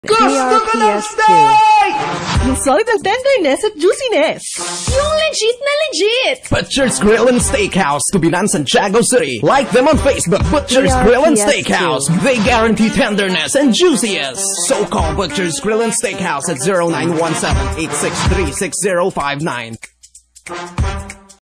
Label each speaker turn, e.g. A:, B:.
A: Gusto ko ng steak! Yung solid ang tenderness at juiciness.
B: Yung legit na legit.
C: Butcher's Grill and Steakhouse, Tubinan, Santiago City. Like them on Facebook, Butcher's Grill and Steakhouse. They guarantee tenderness and juiciness. So call Butcher's Grill and Steakhouse at 0917-863-6059.